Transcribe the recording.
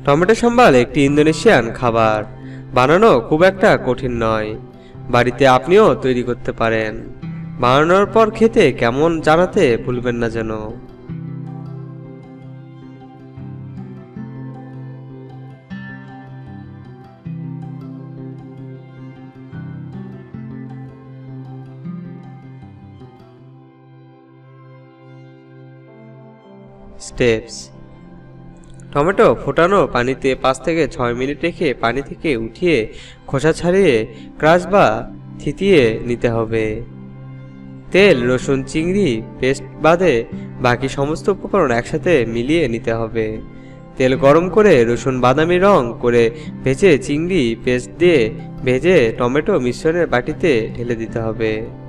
Tomato sambal একটি Indonesian খাবার। বানানো খুব একটা কঠিন নয়। বাড়িতে আপনিও তৈরি করতে পারেন। বানানোর পর খেতে কেমন জানাতে ভুলবেন না যেন। স্টেপস। টমেটো ফোটানো পানিতে 5 থেকে 6 মিনিট রেখে পানি থেকে উঠিয়ে খোসা ছাড়িয়ে ক্রাশ বা থিতিয়ে নিতে হবে। তেল, রসুন, চিংড়ি পেস্ট বাদে বাকি সমস্ত উপকরণ একসাথে মিলিয়ে নিতে হবে। তেল গরম করে রসুন বাদামি রং করে ভেজে চিংড়ি পেস্ট দিয়ে ভেজে টমেটো মিশ্রণের বাটিতে ঢেলে দিতে হবে।